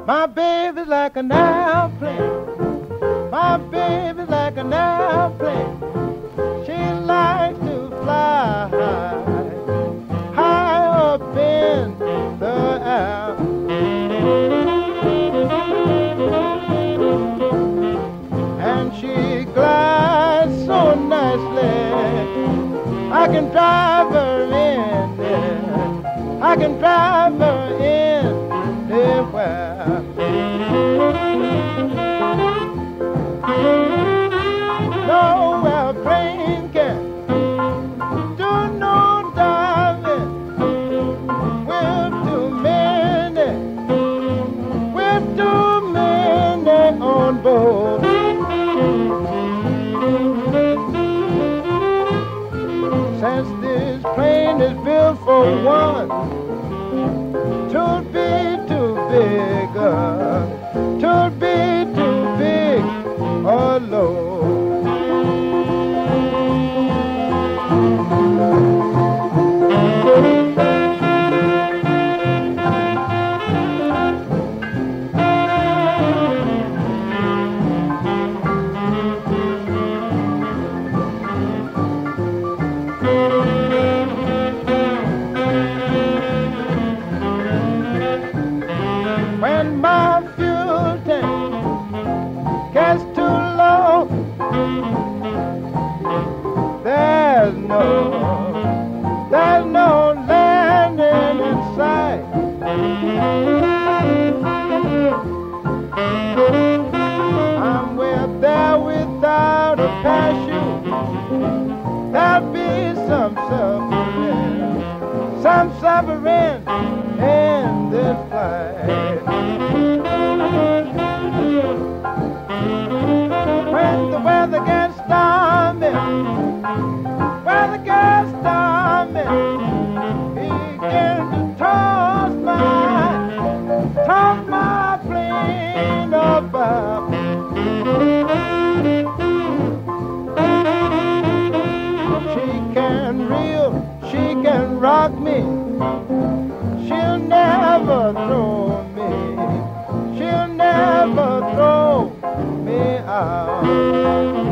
My baby's like an airplane. My baby's like an airplane. She likes to fly high up in the air. And she glides so nicely, I can drive her in there. I can drive her anywhere. No airplane can do no diving. We're too many on board. Since this plane is built for one, too big, too big, too big, too big, or low. When my fuel tank gets too low, there's no landing in sight. I'm way up there without a parachute. There'll be some suffering in this flight. When the weather gets stormy, begin to toss my plane about. She can reel, she can rock me. She'll never throw me. She'll never throw me out.